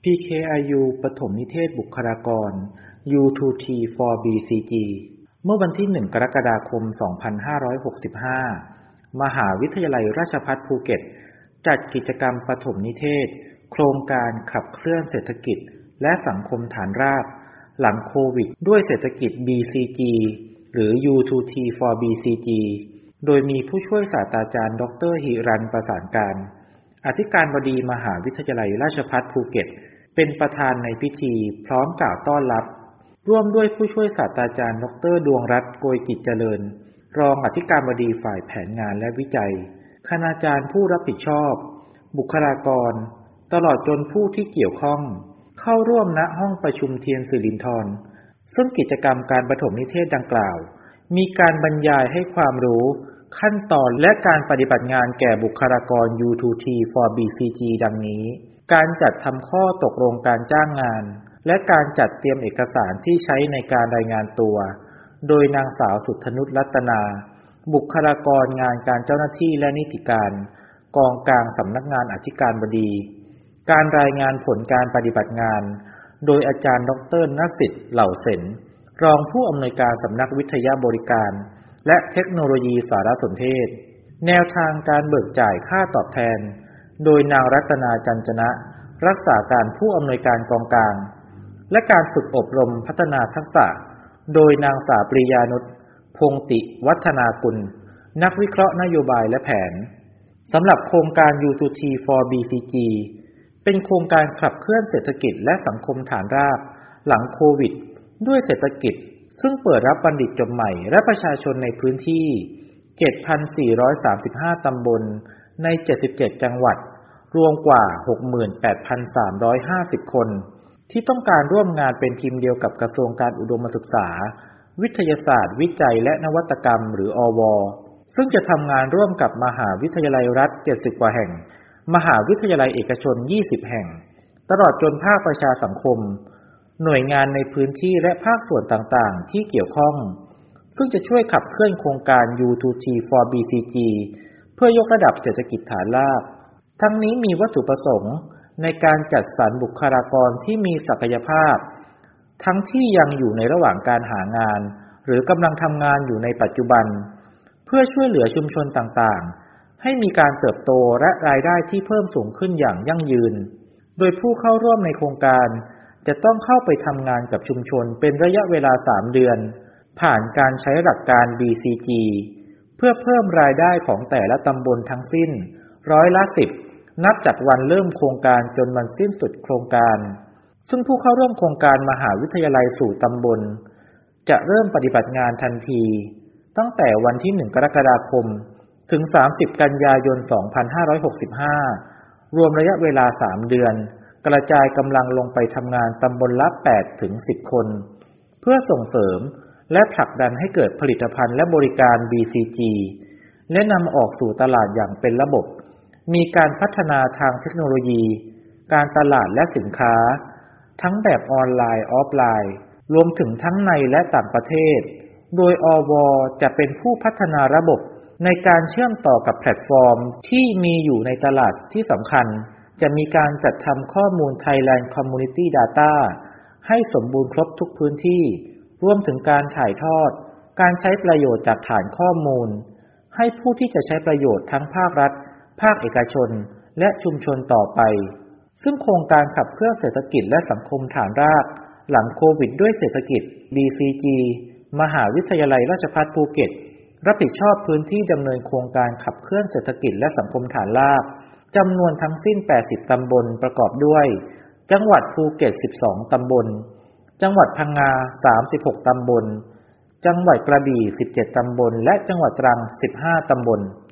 PKIU ปฐมนิเทศบุคลากร U2T for BCG เมื่อวันที่ 1 กรกฎาคม 2565 มหาวิทยาลัยราชภัฏภูเก็ตจัดกิจกรรมปฐมนิเทศโครงการขับเคลื่อนเศรษฐกิจและสังคมฐานรากหลังโควิดด้วยเศรษฐกิจ BCG หรือ U2T for BCG โดยมีผู้ช่วยศาสตราจารย์ดร.หิรัญ ประสานการอธิการบดีมหาวิทยาลัยราชภัฏภูเก็ตเป็นประธานในพิธีพร้อมกล่าวต้อนรับร่วมด้วยผู้ช่วยศาสตราจารย์ดร.ดวงรัตน์ โกยกิจเจริญรองอธิการบดีฝ่ายแผนงานและวิจัยคณาจารย์ผู้รับผิดชอบบุคลากรตลอดจนผู้ที่เกี่ยวข้องเข้าร่วมณห้องประชุมเทียนสิรินธรซึ่งกิจกรรมการปฐมนิเทศดังกล่าวมีการบรรยายให้ความรู้ขั้นตอนและการปฏิบัติงานแก่บุคลากร U2T for BCG ดังนี้การจัดทำข้อตกลงการจ้างงานและการจัดเตรียมเอกสารที่ใช้ในการรายงานตัวโดยนางสาวสุทธนุชรัตนาบุคลากรงานการเจ้าหน้าที่และนิติการกองกลางสำนักงานอธิการบดีการรายงานผลการปฏิบัติงานโดยอาจารย์ดร.ณสิทธิ์เหล่าเสนรองผู้อำนวยการสำนักวิทยาบริการและเทคโนโลยีสารสนเทศแนวทางการเบิกจ่ายค่าตอบแทนโดยนางรัตนาจันจนะรักษาการผู้อำนวยการกองกลางและการฝึกอบรมพัฒนาทักษะโดยนางสาวปรียานุชพงติวัฒนากุลนักวิเคราะห์นโยบายและแผนสำหรับโครงการ U2T for BCG เป็นโครงการขับเคลื่อนเศรษฐกิจและสังคมฐานรากหลังโควิดด้วยเศรษฐกิจซึ่งเปิดรับบัณฑิตจบใหม่และประชาชนในพื้นที่ 7,435 ตำบลใน 77 จังหวัดรวมกว่า 68,350 คนที่ต้องการร่วมงานเป็นทีมเดียวกับกระทรวงการอุดมศึกษาวิทยาศาสตร์วิจัยและนวัตกรรมหรืออว.ซึ่งจะทำงานร่วมกับมหาวิทยาลัยรัฐ 70 กว่าแห่งมหาวิทยาลัยเอกชน 20 แห่งตลอดจนภาคประชาสังคมหน่วยงานในพื้นที่และภาคส่วนต่างๆที่เกี่ยวข้องซึ่งจะช่วยขับเคลื่อนโครงการ U2T for BCG เพื่อยกระดับเศรษฐกิจฐานรากทั้งนี้มีวัตถุประสงค์ในการจัดสรรบุคลากรที่มีศักยภาพทั้งที่ยังอยู่ในระหว่างการหางานหรือกำลังทำงานอยู่ในปัจจุบันเพื่อช่วยเหลือชุมชนต่างๆให้มีการเติบโตและรายได้ที่เพิ่มสูงขึ้นอย่างยั่งยืนโดยผู้เข้าร่วมในโครงการจะต้องเข้าไปทำงานกับชุมชนเป็นระยะเวลา 3 เดือนผ่านการใช้หลักการ BCG เพื่อเพิ่มรายได้ของแต่ละตำบลทั้งสิ้น10%นับจากวันเริ่มโครงการจนวันสิ้นสุดโครงการซึ่งผู้เข้าร่วมโครงการมหาวิทยาลัยสู่ตำบลจะเริ่มปฏิบัติงานทันทีตั้งแต่วันที่ 1 กรกฎาคมถึง 30 กันยายน 2565 รวมระยะเวลา 3 เดือนกระจายกำลังลงไปทำงานตำบลละ 8-10 คนเพื่อส่งเสริมและผลักดันให้เกิดผลิตภัณฑ์และบริการ BCG และนำออกสู่ตลาดอย่างเป็นระบบมีการพัฒนาทางเทคโนโลยีการตลาดและสินค้าทั้งแบบออนไลน์ออฟไลน์รวมถึงทั้งในและต่างประเทศโดยอว.จะเป็นผู้พัฒนาระบบในการเชื่อมต่อกับแพลตฟอร์มที่มีอยู่ในตลาดที่สำคัญจะมีการจัดทำข้อมูล Thailand Community Data ให้สมบูรณ์ครบทุกพื้นที่รวมถึงการถ่ายทอดการใช้ประโยชน์จากฐานข้อมูลให้ผู้ที่จะใช้ประโยชน์ทั้งภาครัฐภาคเอกชนและชุมชนต่อไปซึ่งโครงการขับเคลื่อนเศรษฐกิจและสังคมฐานรากหลังโควิดด้วยเศรษฐกิจ BCG มหาวิทยาลัยราชภัฏภูเก็ตรับผิดชอบพื้นที่ดำเนินโครงการขับเคลื่อนเศรษฐกิจและสังคมฐานรากจำนวนทั้งสิ้น80ตำบลประกอบด้วยจังหวัดภูเก็ต12ตำบลจังหวัดพังงา36ตำบลจังหวัดกระบี่17ตำบลและจังหวัดตรัง15ตำบล